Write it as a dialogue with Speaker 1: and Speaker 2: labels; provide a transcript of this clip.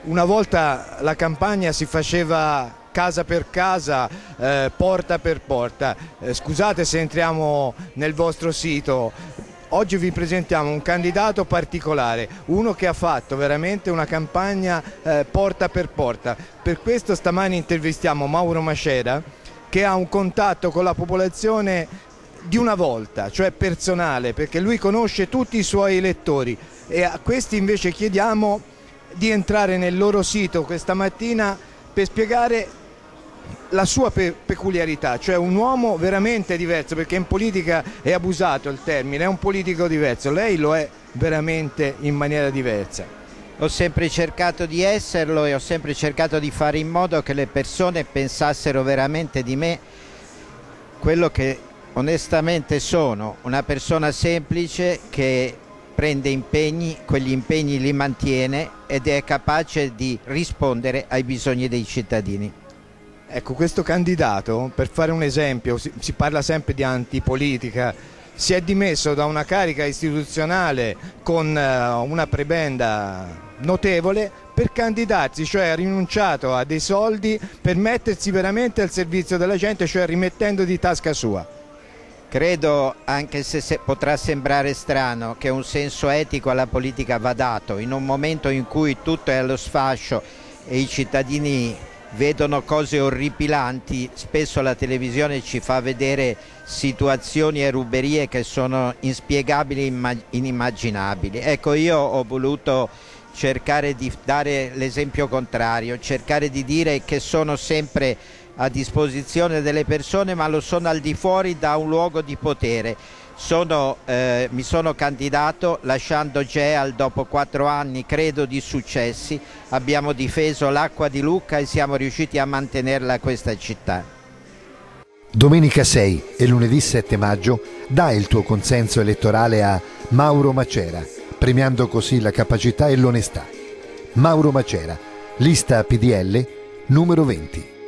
Speaker 1: Una volta la campagna si faceva casa per casa, porta per porta. Scusate se entriamo nel vostro sito. Oggi vi presentiamo un candidato particolare, uno che ha fatto veramente una campagna porta per porta. Per questo stamani intervistiamo Mauro Macera, che ha un contatto con la popolazione di una volta, cioè personale, perché lui conosce tutti i suoi elettori, e a questi invece chiediamo di entrare nel loro sito questa mattina per spiegare la sua peculiarità, cioè un uomo veramente diverso, perché in politica è abusato il termine, è un politico diverso, lei lo è veramente in maniera diversa.
Speaker 2: Ho sempre cercato di esserlo e ho sempre cercato di fare in modo che le persone pensassero veramente di me quello che onestamente sono, una persona semplice che prende impegni, quegli impegni li mantiene ed è capace di rispondere ai bisogni dei cittadini.
Speaker 1: Ecco, questo candidato, per fare un esempio, si parla sempre di antipolitica, si è dimesso da una carica istituzionale con una prebenda notevole per candidarsi, cioè ha rinunciato a dei soldi per mettersi veramente al servizio della gente, cioè rimettendo di tasca sua.
Speaker 2: Credo, anche se potrà sembrare strano, che un senso etico alla politica va dato in un momento in cui tutto è allo sfascio e i cittadini vedono cose orripilanti. Spesso la televisione ci fa vedere situazioni e ruberie che sono inspiegabili e inimmaginabili. Ecco, io ho voluto cercare di dare l'esempio contrario, cercare di dire che sono sempre a disposizione delle persone, ma lo sono al di fuori da un luogo di potere. Mi sono candidato lasciando GEAL dopo 4 anni, credo, di successi. Abbiamo difeso l'acqua di Lucca e siamo riusciti a mantenerla questa città.
Speaker 3: Domenica 6 e lunedì 7 maggio dai il tuo consenso elettorale a Mauro Macera, premiando così la capacità e l'onestà. Mauro Macera, lista PDL numero 20.